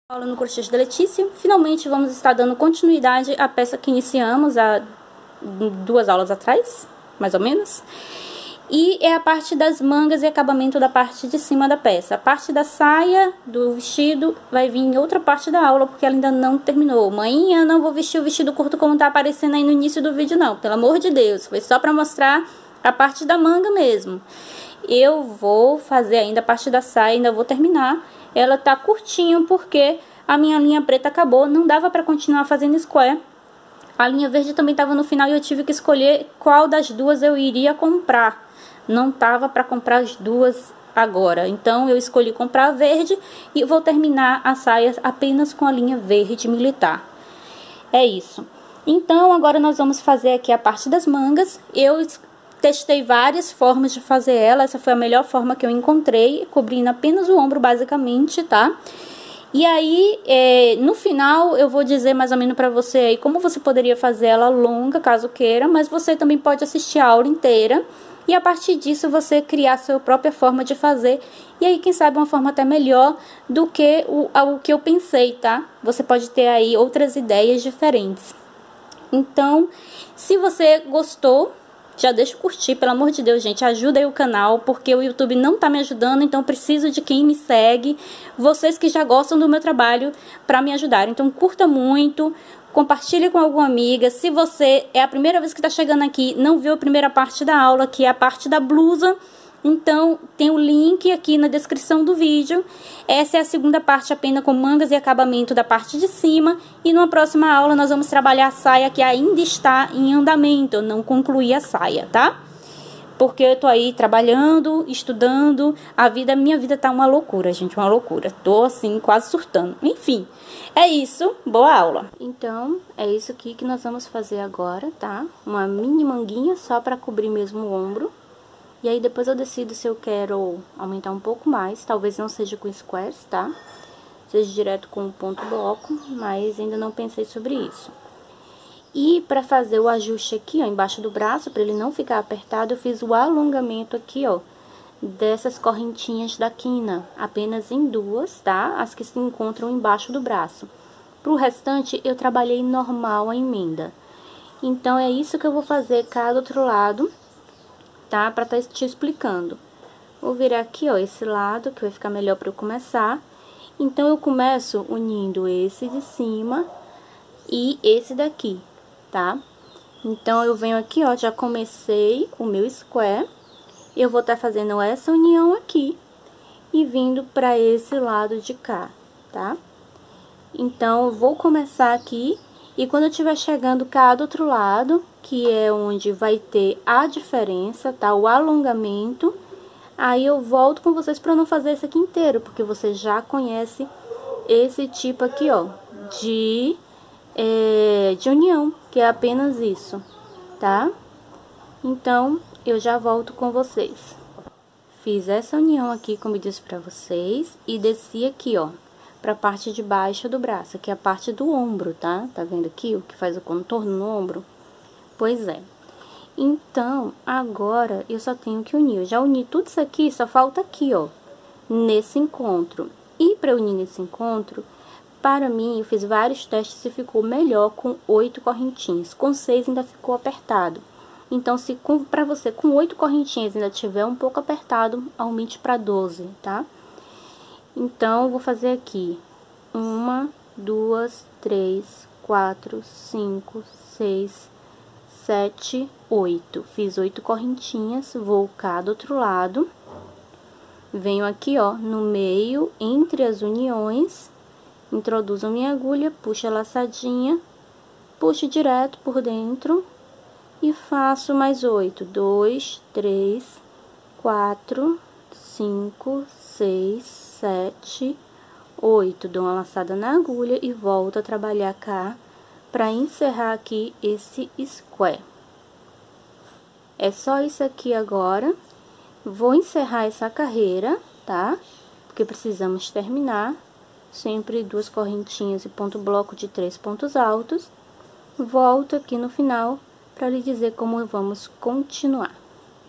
Aula no crochê da Letícia. Finalmente vamos estar dando continuidade à peça que iniciamos há 2 aulas atrás, mais ou menos. E é a parte das mangas e acabamento da parte de cima da peça. A parte da saia, do vestido, vai vir em outra parte da aula, porque ela ainda não terminou. Mãinha, não vou vestir o vestido curto como tá aparecendo aí no início do vídeo, não. Pelo amor de Deus, foi só pra mostrar a parte da manga mesmo. Eu vou fazer ainda a parte da saia, ainda vou terminar. Ela tá curtinho porque a minha linha preta acabou, não dava pra continuar fazendo square. A linha verde também tava no final e eu tive que escolher qual das duas eu iria comprar. Não tava pra comprar as duas agora, então eu escolhi comprar a verde e vou terminar a saia apenas com a linha verde militar. É isso. Então agora nós vamos fazer aqui a parte das mangas. Eu testei várias formas de fazer ela, essa foi a melhor forma que eu encontrei, cobrindo apenas o ombro basicamente, tá? E aí, no final, eu vou dizer mais ou menos pra você aí como você poderia fazer ela longa, caso queira, mas você também pode assistir a aula inteira e a partir disso você criar a sua própria forma de fazer. E aí, quem sabe, uma forma até melhor do que o que eu pensei, tá? Você pode ter aí outras ideias diferentes. Então, se você gostou, já deixa o curtir, pelo amor de Deus, gente, ajuda aí o canal, porque o YouTube não tá me ajudando, então eu preciso de quem me segue, vocês que já gostam do meu trabalho, para me ajudar. Então curta muito, compartilhe com alguma amiga. Se você é a primeira vez que tá chegando aqui, não viu a primeira parte da aula, que é a parte da blusa, então tem o link aqui na descrição do vídeo. Essa é a segunda parte apenas com mangas e acabamento da parte de cima. E numa próxima aula nós vamos trabalhar a saia que ainda está em andamento. Eu não concluí a saia, tá? Porque eu tô aí trabalhando, estudando. Minha vida tá uma loucura, gente, uma loucura. Tô assim quase surtando. Enfim, é isso. Boa aula. Então, é isso aqui que nós vamos fazer agora, tá? Uma mini manguinha só para cobrir mesmo o ombro. E aí depois eu decido se eu quero aumentar um pouco mais, talvez não seja com squares, tá? Seja direto com o ponto bloco, mas ainda não pensei sobre isso. E pra fazer o ajuste aqui, ó, embaixo do braço, pra ele não ficar apertado, eu fiz o alongamento aqui, ó, dessas correntinhas da quina, apenas em 2, tá? As que se encontram embaixo do braço. Pro restante, eu trabalhei normal a emenda. Então, é isso que eu vou fazer cada outro lado, tá? Pra tá te explicando. Vou virar aqui, ó, esse lado, que vai ficar melhor pra eu começar. Então, eu começo unindo esse de cima e esse daqui, tá? Então, eu venho aqui, ó, já comecei o meu square. Eu vou tá fazendo essa união aqui e vindo pra esse lado de cá, tá? Então, eu vou começar aqui e quando eu estiver chegando cá do outro lado, que é onde vai ter a diferença, tá? O alongamento, aí eu volto com vocês pra não fazer esse aqui inteiro, porque você já conhece esse tipo aqui, ó, de união, que é apenas isso, tá? Então, eu já volto com vocês. Fiz essa união aqui, como eu disse pra vocês, e desci aqui, ó, pra parte de baixo do braço, que é a parte do ombro, tá? Tá vendo aqui o que faz o contorno no ombro? Pois é. Então, agora eu só tenho que unir. Eu já uni tudo isso aqui, só falta aqui, ó, nesse encontro. E pra unir nesse encontro, para mim, eu fiz vários testes e ficou melhor com 8 correntinhas. Com 6 ainda ficou apertado. Então, se pra você com 8 correntinhas ainda tiver um pouco apertado, aumente pra 12, tá? Então, eu vou fazer aqui 1, 2, 3, 4, 5, 6, 7, 8. Fiz 8 correntinhas, vou cá do outro lado. Venho aqui, ó, no meio, entre as uniões, introduzo minha agulha, puxo a laçadinha, puxo direto por dentro e faço mais 8. 2, 3, 4, 5, 6, 7, 8. Dou uma laçada na agulha e volto a trabalhar cá para encerrar aqui esse square. É só isso aqui agora. Vou encerrar essa carreira, tá? Porque precisamos terminar. Sempre 2 correntinhas e ponto bloco de 3 pontos altos. Volto aqui no final para lhe dizer como vamos continuar.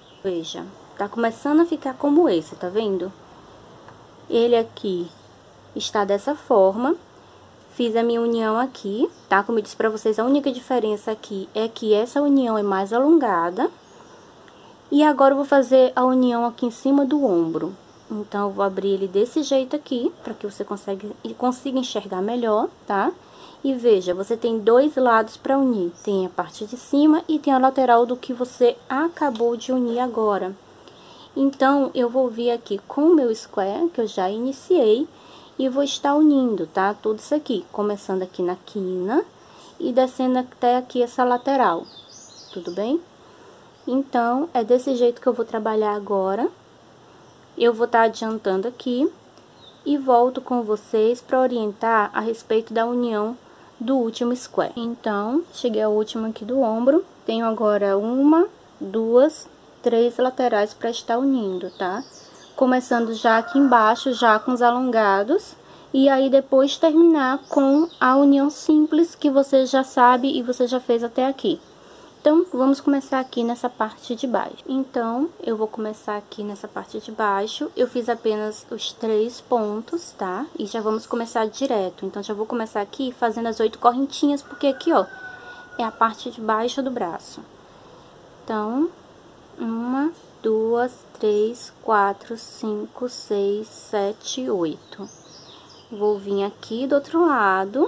Veja, tá começando a ficar como esse, tá vendo? Ele aqui está dessa forma. Fiz a minha união aqui, tá? Como eu disse pra vocês, a única diferença aqui é que essa união é mais alongada. E agora eu vou fazer a união aqui em cima do ombro. Então, eu vou abrir ele desse jeito aqui, pra que você consiga enxergar melhor, tá? E veja, você tem dois lados pra unir. Tem a parte de cima e tem a lateral do que você acabou de unir agora. Então, eu vou vir aqui com o meu square, que eu já iniciei, e vou estar unindo, tá? Tudo isso aqui, começando aqui na quina e descendo até aqui essa lateral, tudo bem? Então, é desse jeito que eu vou trabalhar agora. Eu vou estar adiantando aqui e volto com vocês para orientar a respeito da união do último square. Então, cheguei ao último aqui do ombro, tenho agora uma, duas, três laterais para estar unindo, tá? Começando já aqui embaixo, já com os alongados, e aí depois terminar com a união simples que você já sabe e você já fez até aqui. Então, vamos começar aqui nessa parte de baixo. Então, eu vou começar aqui nessa parte de baixo, eu fiz apenas os 3 pontos, tá? E já vamos começar direto, então já vou começar aqui fazendo as 8 correntinhas, porque aqui, ó, é a parte de baixo do braço. Então, 1, 2, 3, 4, 5, 6, 7, 8. Vou vir aqui do outro lado.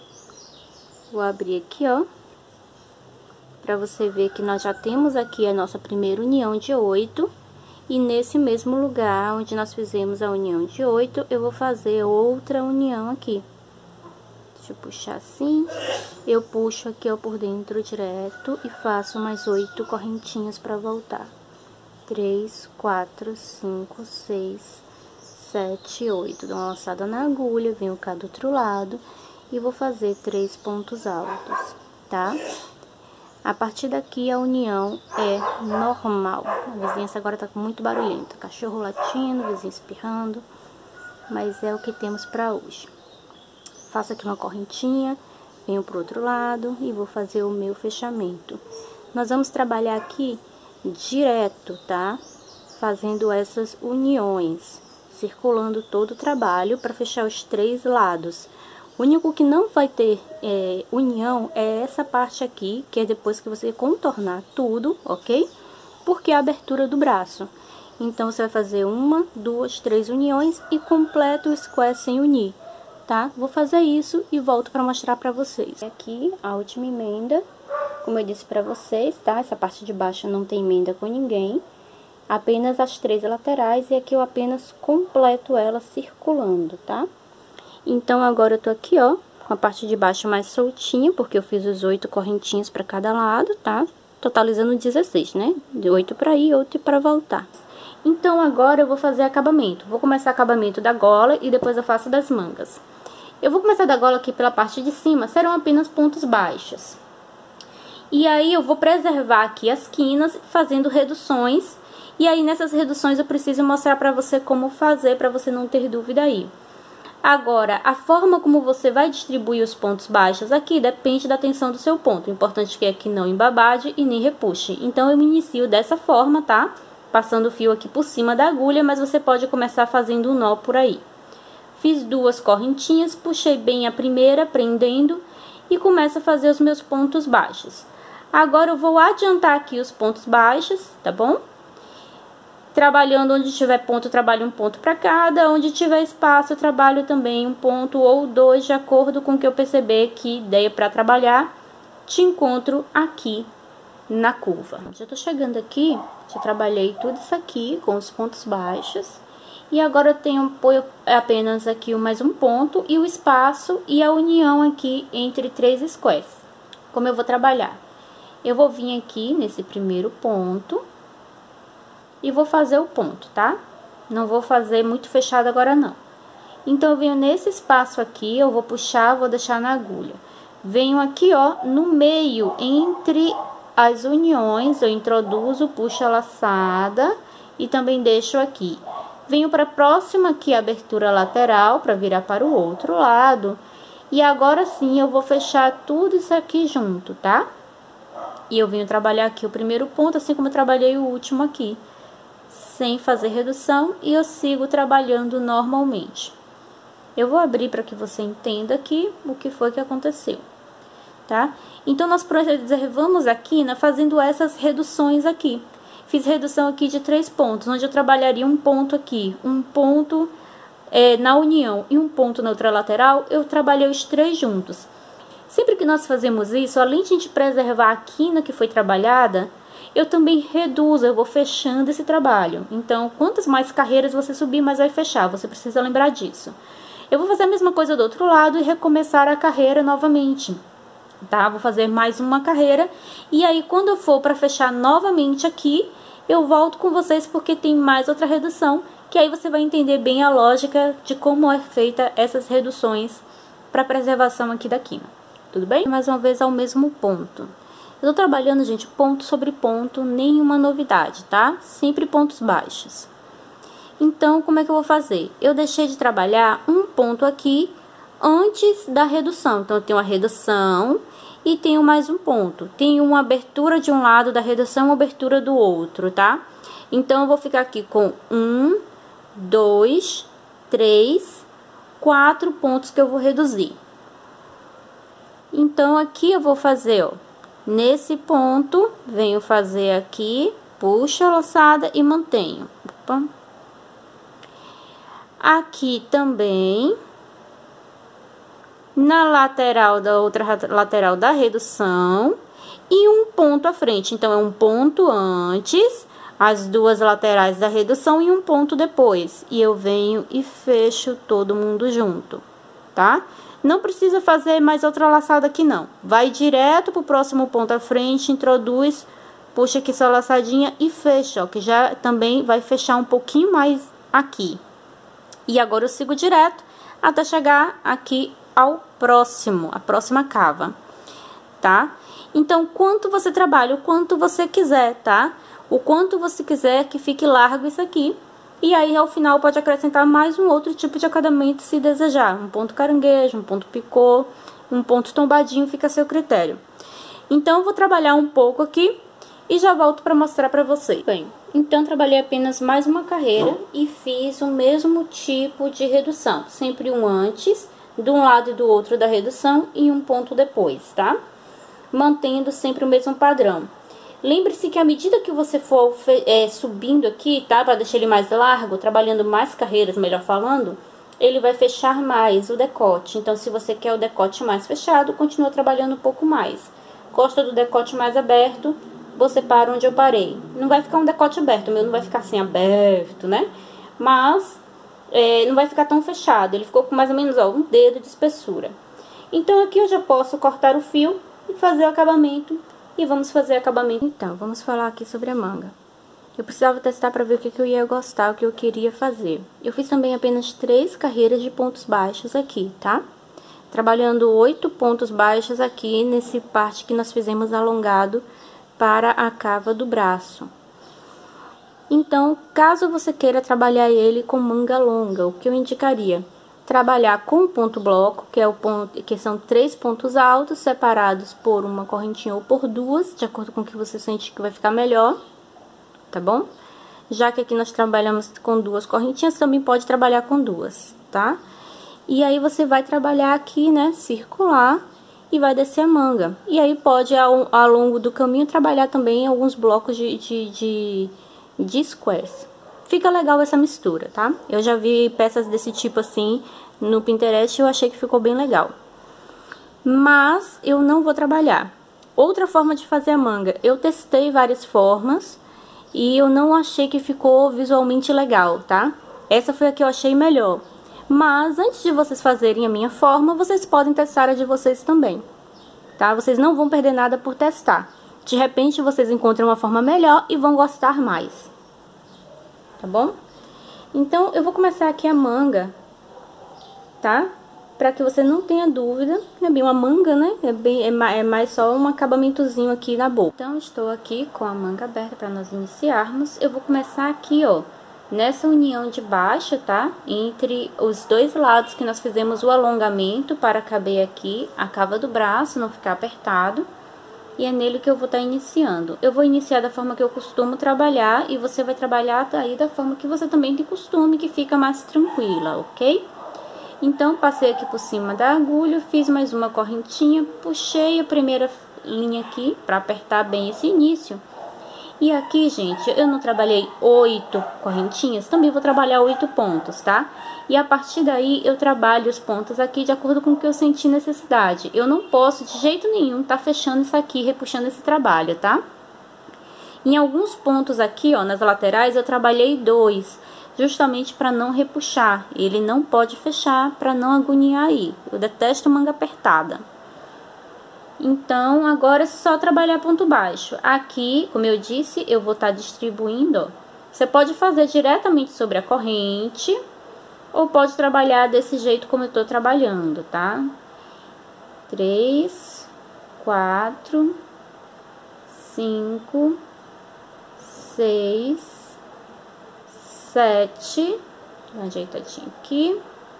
Vou abrir aqui, ó. Pra você ver que nós já temos aqui a nossa primeira união de 8. E nesse mesmo lugar onde nós fizemos a união de 8, eu vou fazer outra união aqui. Deixa eu puxar assim. Eu puxo aqui, ó, por dentro direto e faço mais 8 correntinhas pra voltar. 3, 4, 5, 6, 7, 8. Dou uma laçada na agulha, venho cá do outro lado e vou fazer 3 pontos altos, tá? A partir daqui a união é normal. A vizinhança agora tá muito barulhenta. Cachorro latindo, vizinho espirrando, mas é o que temos pra hoje. Faço aqui uma correntinha, venho pro outro lado e vou fazer o meu fechamento. Nós vamos trabalhar aqui direto, tá? Fazendo essas uniões, circulando todo o trabalho para fechar os 3 lados. O único que não vai ter união é essa parte aqui, que é depois que você contornar tudo, ok? Porque é a abertura do braço. Então, você vai fazer 1, 2, 3 uniões e completa o square sem unir, tá? Vou fazer isso e volto para mostrar para vocês. Aqui, a última emenda. Como eu disse pra vocês, tá? Essa parte de baixo não tem emenda com ninguém. Apenas as 3 laterais e aqui eu apenas completo ela circulando, tá? Então, agora eu tô aqui, ó, com a parte de baixo mais soltinha, porque eu fiz os 8 correntinhas pra cada lado, tá? Totalizando 16, né? De 8 pra ir, 8 pra voltar. Então, agora eu vou fazer acabamento. Vou começar acabamento da gola e depois eu faço das mangas. Eu vou começar da gola aqui pela parte de cima, serão apenas pontos baixos. E aí, eu vou preservar aqui as quinas, fazendo reduções. E aí, nessas reduções, eu preciso mostrar pra você como fazer, pra você não ter dúvida aí. Agora, a forma como você vai distribuir os pontos baixos aqui depende da tensão do seu ponto. O importante é que não embabade e nem repuxe. Então, eu inicio dessa forma, tá? Passando o fio aqui por cima da agulha, mas você pode começar fazendo um nó por aí. Fiz 2 correntinhas, puxei bem a primeira, prendendo, e começo a fazer os meus pontos baixos. Agora, eu vou adiantar aqui os pontos baixos, tá bom? Trabalhando onde tiver ponto, eu trabalho um ponto para cada. Onde tiver espaço, eu trabalho também um ponto ou 2, de acordo com o que eu perceber que ideia para trabalhar. Te encontro aqui na curva. Já tô chegando aqui, já trabalhei tudo isso aqui com os pontos baixos. E agora eu tenho apenas aqui mais um ponto e o espaço e a união aqui entre 3 squares. Como eu vou trabalhar? Eu vou vir aqui nesse primeiro ponto e vou fazer o ponto, tá? Não vou fazer muito fechado agora, não. Então, eu venho nesse espaço aqui, eu vou puxar, vou deixar na agulha. Venho aqui, ó, no meio, entre as uniões, eu introduzo, puxo a laçada e também deixo aqui. Venho para a próxima aqui, abertura lateral, para virar para o outro lado. E agora sim, eu vou fechar tudo isso aqui junto, tá? E eu venho trabalhar aqui o primeiro ponto, assim como eu trabalhei o último aqui, sem fazer redução, e eu sigo trabalhando normalmente. Eu vou abrir para que você entenda aqui o que foi que aconteceu, tá? Então, nós preservamos a quina fazendo essas reduções aqui. Fiz redução aqui de 3 pontos, onde eu trabalharia um ponto aqui, um ponto na união e um ponto na outra lateral, eu trabalhei os 3 juntos. Sempre que nós fazemos isso, além de a gente preservar a quina que foi trabalhada, eu também reduzo, eu vou fechando esse trabalho. Então, quantas mais carreiras você subir, mais vai fechar, você precisa lembrar disso. Eu vou fazer a mesma coisa do outro lado e recomeçar a carreira novamente, tá? Vou fazer mais uma carreira e aí quando eu for para fechar novamente aqui, eu volto com vocês porque tem mais outra redução, que aí você vai entender bem a lógica de como é feita essas reduções para preservação aqui da quina. Tudo bem? Mais uma vez ao mesmo ponto. Eu tô trabalhando, gente, ponto sobre ponto, nenhuma novidade, tá? Sempre pontos baixos. Então, como é que eu vou fazer? Eu deixei de trabalhar um ponto aqui antes da redução. Então, eu tenho a redução e tenho mais um ponto. Tenho uma abertura de um lado da redução e uma abertura do outro, tá? Então, eu vou ficar aqui com 1, 2, 3, 4 pontos que eu vou reduzir. Então, aqui eu vou fazer, ó, nesse ponto, venho fazer aqui, puxo a laçada e mantenho. Opa. Aqui também, na lateral da outra lateral da redução, e um ponto à frente. Então, é um ponto antes, as duas laterais da redução e um ponto depois. E eu venho e fecho todo mundo junto, tá? Não precisa fazer mais outra laçada aqui, não. Vai direto pro próximo ponto à frente, introduz, puxa aqui sua laçadinha e fecha, ó, que já também vai fechar um pouquinho mais aqui. E agora eu sigo direto até chegar aqui ao próximo, a próxima cava, tá? Então, quanto você trabalha, o quanto você quiser, tá? O quanto você quiser que fique largo isso aqui. E aí, ao final, pode acrescentar mais um outro tipo de acabamento se desejar. Um ponto caranguejo, um ponto picô, um ponto tombadinho, fica a seu critério. Então, eu vou trabalhar um pouco aqui e já volto para mostrar para vocês. Bem, então, trabalhei apenas mais uma carreira e fiz o mesmo tipo de redução. Sempre um antes, de um lado e do outro da redução e um ponto depois, tá? Mantendo sempre o mesmo padrão. Lembre-se que à medida que você for subindo aqui, tá? Para deixar ele mais largo, trabalhando mais carreiras, melhor falando, ele vai fechar mais o decote. Então, se você quer o decote mais fechado, continua trabalhando um pouco mais. Gosta do decote mais aberto, você para onde eu parei. Não vai ficar um decote aberto, o meu não vai ficar assim aberto, né? Mas não vai ficar tão fechado. Ele ficou com mais ou menos, ó, um dedo de espessura. Então, aqui eu já posso cortar o fio e fazer o acabamento. E vamos fazer acabamento. Então, vamos falar aqui sobre a manga. Eu precisava testar para ver o que eu ia gostar, o que eu queria fazer. Eu fiz também apenas 3 carreiras de pontos baixos aqui, tá? Trabalhando 8 pontos baixos aqui nesse parte que nós fizemos alongado para a cava do braço. Então, caso você queira trabalhar ele com manga longa, o que eu indicaria? Trabalhar com o ponto bloco, que são 3 pontos altos, separados por uma correntinha ou por 2, de acordo com o que você sente que vai ficar melhor, tá bom? Já que aqui nós trabalhamos com 2 correntinhas, também pode trabalhar com 2, tá? E aí, você vai trabalhar aqui, né, circular, e vai descer a manga. E aí, pode, ao longo do caminho, trabalhar também alguns blocos de squares. Fica legal essa mistura, tá? Eu já vi peças desse tipo assim no Pinterest e eu achei que ficou bem legal. Mas eu não vou trabalhar. Outra forma de fazer a manga. Eu testei várias formas e eu não achei que ficou visualmente legal, tá? Essa foi a que eu achei melhor. Mas antes de vocês fazerem a minha forma, vocês podem testar a de vocês também, tá? Vocês não vão perder nada por testar. De repente, vocês encontram uma forma melhor e vão gostar mais. Tá bom? Então, eu vou começar aqui a manga, tá? Pra que você não tenha dúvida, é bem uma manga, né? É mais só um acabamentozinho aqui na boca. Então, estou aqui com a manga aberta para nós iniciarmos. Eu vou começar aqui, ó, nessa união de baixo, tá? Entre os dois lados que nós fizemos o alongamento para caber aqui a cava do braço, não ficar apertado. E é nele que eu vou estar iniciando. Eu vou iniciar da forma que eu costumo trabalhar e você vai trabalhar aí da forma que você também tem costume, que fica mais tranquila, ok? Então, passei aqui por cima da agulha, fiz mais uma correntinha, puxei a primeira linha aqui para apertar bem esse início. E aqui, gente, eu não trabalhei 8 correntinhas, também vou trabalhar 8 pontos, tá? E a partir daí, eu trabalho os pontos aqui de acordo com o que eu senti necessidade. Eu não posso, de jeito nenhum, tá fechando isso aqui, repuxando esse trabalho, tá? Em alguns pontos aqui, ó, nas laterais, eu trabalhei 2, justamente para não repuxar. Ele não pode fechar para não agoniar aí. Eu detesto manga apertada. Então, agora é só trabalhar ponto baixo. Aqui, como eu disse, eu vou estar distribuindo, ó. Você pode fazer diretamente sobre a corrente, ou pode trabalhar desse jeito como eu tô trabalhando, tá? 3, 4, 5, 6, 7, ajeitadinho aqui.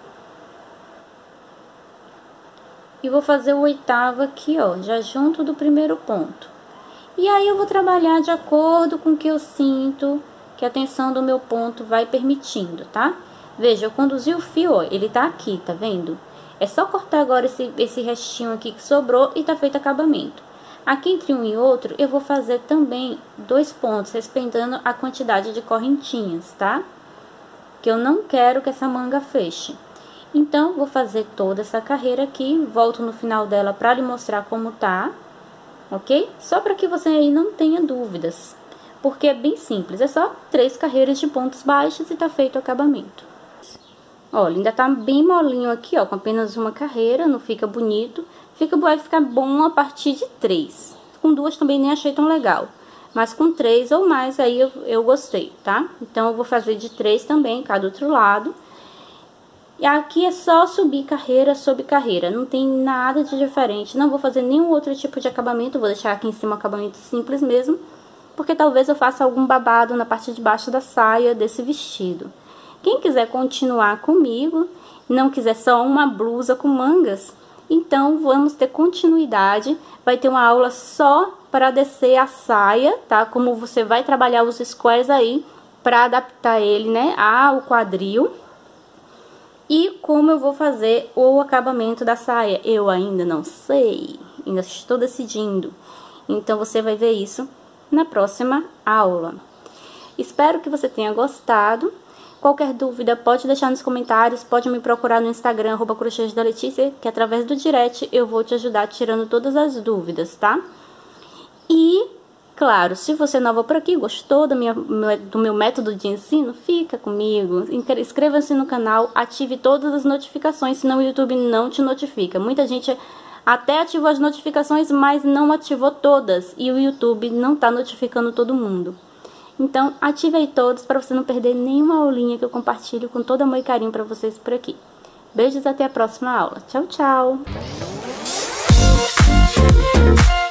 E vou fazer o 8º aqui, ó, já junto do primeiro ponto. E aí, eu vou trabalhar de acordo com o que eu sinto que a tensão do meu ponto vai permitindo, tá? Veja, eu conduzi o fio, ó, ele tá aqui, tá vendo? É só cortar agora esse restinho aqui que sobrou e tá feito acabamento. Aqui entre um e outro, eu vou fazer também 2 pontos, respeitando a quantidade de correntinhas, tá? Que eu não quero que essa manga feche. Então, vou fazer toda essa carreira aqui, volto no final dela para lhe mostrar como tá, ok? Só para que você aí não tenha dúvidas, porque é bem simples, é só 3 carreiras de pontos baixos e tá feito o acabamento. Olha, ainda tá bem molinho aqui, ó, com apenas uma carreira, não fica bonito. Vai ficar bom a partir de 3. Com 2 também nem achei tão legal. Mas com 3 ou mais aí eu gostei, tá? Então, eu vou fazer de 3 também, cada outro lado. E aqui é só subir carreira sobre carreira, não tem nada de diferente. Não vou fazer nenhum outro tipo de acabamento, vou deixar aqui em cima um acabamento simples mesmo. Porque talvez eu faça algum babado na parte de baixo da saia desse vestido. Quem quiser continuar comigo, não quiser só uma blusa com mangas, então vamos ter continuidade. Vai ter uma aula só para descer a saia, tá? Como você vai trabalhar os squares aí para adaptar ele, né, ao quadril. E como eu vou fazer o acabamento da saia, eu ainda não sei, ainda estou decidindo. Então você vai ver isso na próxima aula. Espero que você tenha gostado. Qualquer dúvida pode deixar nos comentários, pode me procurar no Instagram, @crochêsdaletícia, que através do direct eu vou te ajudar tirando todas as dúvidas, tá? E, claro, se você é nova por aqui, gostou do meu método de ensino, fica comigo, inscreva-se no canal, ative todas as notificações, senão o YouTube não te notifica. Muita gente até ativou as notificações, mas não ativou todas, e o YouTube não tá notificando todo mundo. Então, ative aí todos para você não perder nenhuma aulinha que eu compartilho com todo amor e carinho para vocês por aqui. Beijos, até a próxima aula. Tchau, tchau!